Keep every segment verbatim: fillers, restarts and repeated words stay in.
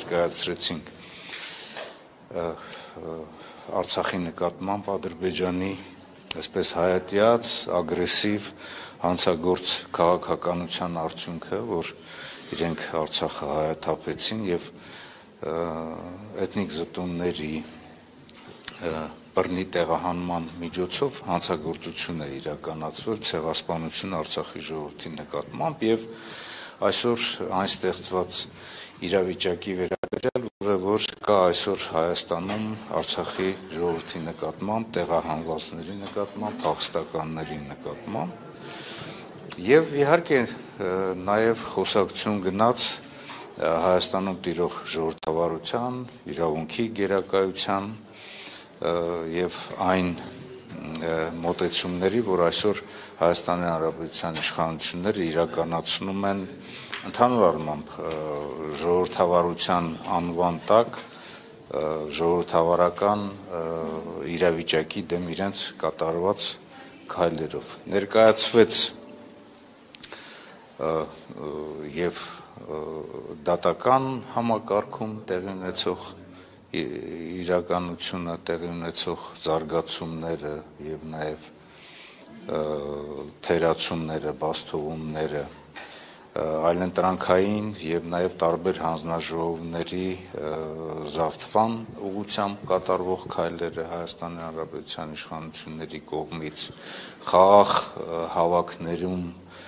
ներկայացրեցինք Արցախի նկատմամբ Ադրբեջանի այսպես հայատյաց, ագրեսիվ հանցագործ քաղաքականության արդյունքը, որ իրենք Արցախը հայաթափեցին եւ էթնիկ զտումների բռնի տեղահանման միջոցով հանցագործություն է իրականացվել ցեղասպանություն Արցախի ժողովրդի նկատմամբ եւ այսօր այն ստեղծված իրավիճակի վերաբերյալ, որը որ կա այսօր Հայաստանում Արցախի ժողովրդի նկատմամբ, տեղահանվածների նկատմամբ, փախստականների նկատմամբ եւ իհարկե նաեւ խոսակցություն գնաց Հայաստանում տիրող ժողովրդավարության, իրավունքի գերակայության եւ այն մոտեցումների, որ այսօր Հայաստանի Հանրապետության իշխանությունները իրականացնում են ընդհանուր առմամբ ժողովրդավարության անվան տակ ժողովրդավարական իրավիճակի դեմ իրենց կատարված քայլերով ներկայացվեց եւ դատական համակարգում տեղի ունեցող իրականությունը, տեղի ունեցող զարգացումները եւ նաեւ թերացումները, բաստողումները այլընտրանքային եւ նաեւ տարբեր հանձնաժողովների զավթման ուղղությամբ կատարվող քայլերը Հայաստանի Հանրապետության իշխանությունների կողմից խաղաղ հավաքներում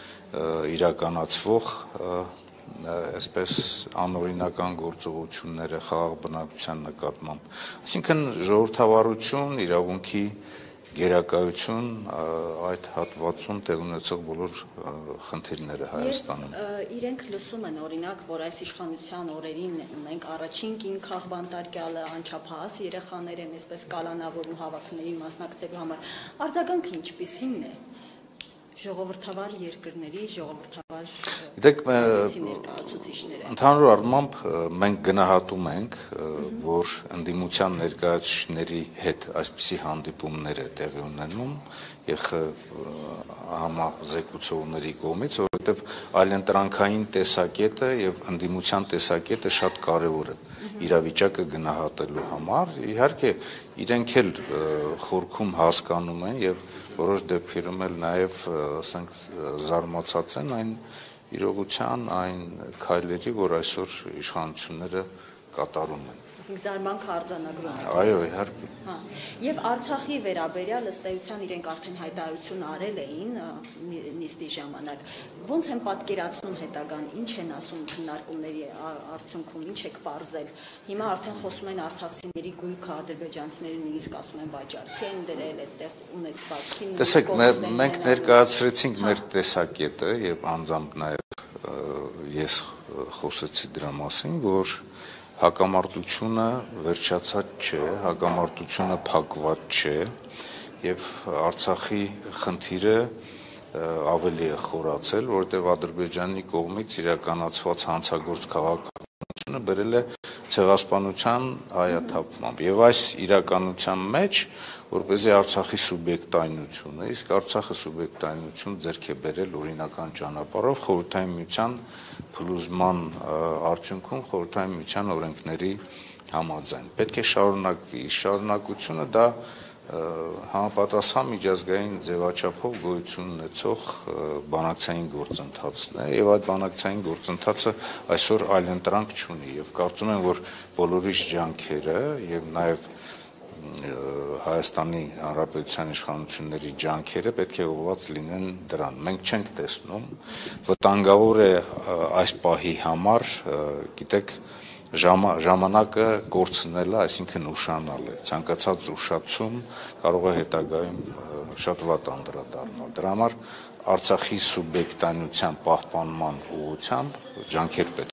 իրականացվող այսպես անօրինական գործողությունները խաղաղ բնակչության նկատմամբ, այսինքն ժողովրդավարություն, իրավունքի գերակայություն այդ հատվածում տեղ ունեցող բոլոր խնդիրները Հայաստանում։ Իրենք լսում են օրինակ, որ այս իշխանության օրերին ունենք առաջին կին քաղբանտարկյալը, անչափահաս երեխաներ են, այսպես կալանավորում հավաքներին մասնակցելու համար։ Արձագանքը ինչպիսին է ժողովրդավար երկրների, ժողովրդավար ներկայացուցիչները։ Ընդհանուր առմամբ մենք գնահատում ենք, որ ընդդիմության ներկայացուցիչների հետ այսպիսի հանդիպումներ է տեղի ունենում ԵԽ համազեկուցողների կողմից, որովհետև այլընտրանքային տեսակետը եւ ընդդիմության տեսակետը շատ կարեւոր է իրավիճակը գնահատելու համար։ Իհարկե իրենք էլ խորքում հասկանում են եւ որոշ դեպքերում էլ նաեւ ասենք զարմացած են այն իրողության, այն քայլերի, որ այսօր իշխանությունները կատարում են։ Այսինքն զարմանքը արձանագրում են։ Այո, իհարկե։ Հա։ Եվ Արցախի վերաբերյալ ըստ էության իրենք արդեն հայտարարություն արել էին նիստի ժամանակ։ Ոնց են պատկերացնում հետագան, ինչ են ասում քննարկումների արդյունքում, ինչ եք պարզել։ Հիմա արդեն խոսում են արցախցիների գույքը, ադրբեջանցիները նույնիսկ ասում են վաճառքի են դրել այդտեղ ունեցվածքին։ Տեսեք, մենք ներկայացրեցինք մեր տեսակետը եւ անձամբ նաեւ ես խոսեցի դրա մասին, որ հակամարտությունը վերջացած չէ, հակամարտությունը փակված չէ եւ Արցախի խնդիրը ավելի է խորացել, որտեղ Ադրբեջանի կողմից իրականացված հանցագործ քաղաքականությունը բերել է ցեղասպանության հայաթափմամբ եւ այս իրականության մեջ որպեսզի Արցախի սուբյեկտայնությունը, իսկ Արցախը սուբյեկտայնություն ձեռք է բերել օրինական ճանապարհով խորհրդային միության փլուզման արդյունքում խորհրդային միության օրենքների համաձայն։ Պետք է շարունակվի, շարունակությունը դա համապատասխան միջազգային ձևաչափով գոյություն ունեցող բանակցային գործընթացն է եւ այդ բանակցային գործընթացը այսօր այլընտրանք չունի եւ կարծում եմ, որ բոլորիս ջանքերը եւ նաեւ Հայաստանի Հանրապետության իշխանությունների ջանքերը պետք է ուղղված լինեն դրան։ Մենք չենք տեսնում, վտանգավոր է այս պահի համար, գիտեք, ժամանակը կորցնելը, այսինքն ուշանալ է, ցանկացած ուշացում կարող է հետագայում շատ վատ անդրադառնալ։ Դրա համար Արցախի սուբյեկտայնության պահպանման ուղղությամբ ջանքեր պետք